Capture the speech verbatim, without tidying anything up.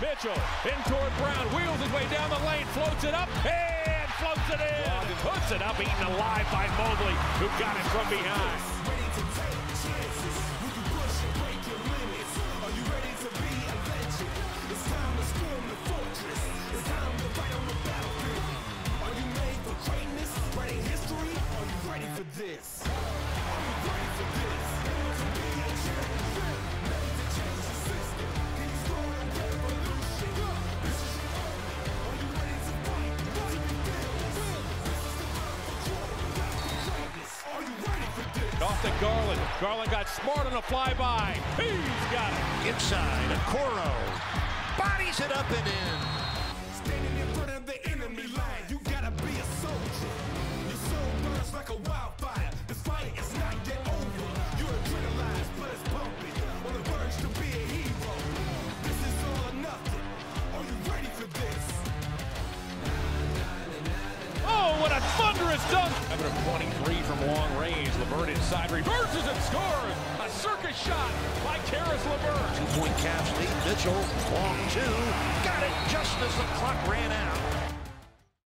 Mitchell in toward Brown, wheels his way down the lane, floats it up, and floats it in. And puts it up, eaten alive by Mobley, who got it from behind. Ready to take chances. Will you push and break your limits? Are you ready to be a legend? It's time to storm the fortress. It's time to fight on the battlefield. Are you made for greatness? Writing history? Are you ready for this? Are you ready for this? To be a champion, made to change the system. Can you start a revolution? This is your moment. Are you ready to fight? To be fearless? This is the time for greatness. Are you ready for this? Off to Garland. Garland got smart on a flyby. He's got it. Inside, Okoro bodies it up and in. Standing in front of the enemy line, you gotta be a soldier. Your soul burns like a wildfire. This fight is not yet over. You're adrenalized, blood is pumping, on the verge to be a hero. This is all or nothing. Are you ready for this? Oh, what a thunderous dunk! Having a twenty-three from long range. LeVert inside, reverses and scores! A circus shot by Karis LeVert. Two-point Cavs lead. Mitchell, long two. Got it just as the clock ran out.